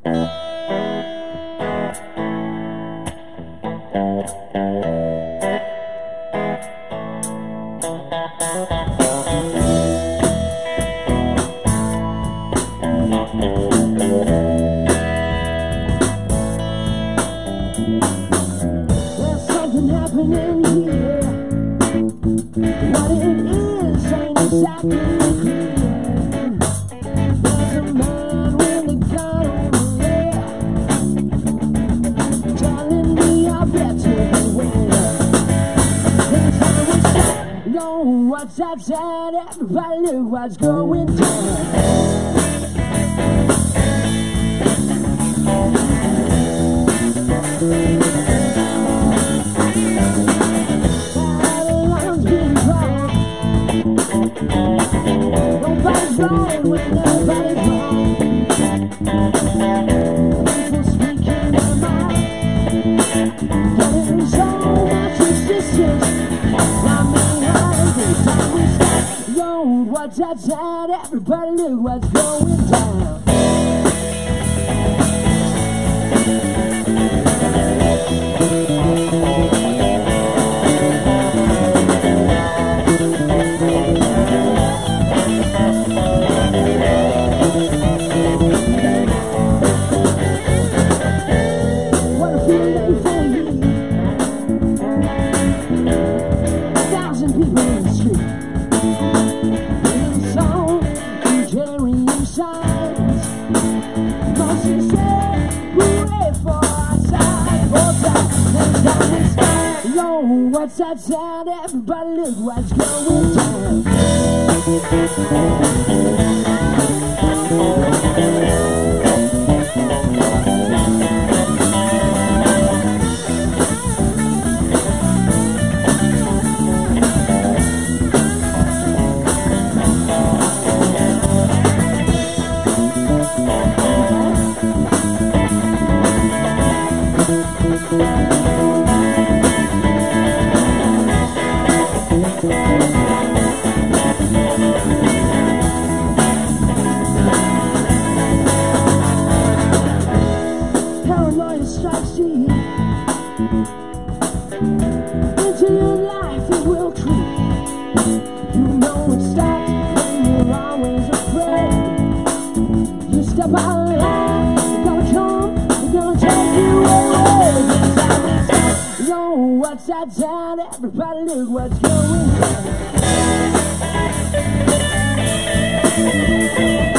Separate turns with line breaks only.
There's something happening here. What it is ain't exactly clear. There's a man with a gun over there, telling me I better beware. Yo, what's outside? Everybody look what's going down. Nobody's right when everybody's wrong. People speaking their mind. There's so much resistance. Yo, what's outside? Everybody look what's going down. What's outside? Everybody look what's going down. Strikes you into your life, it will creep. You know it starts when you're always afraid. You step out of line, they're gonna come, they're gonna take you away. Yo, what's outside? Everybody look what's going on.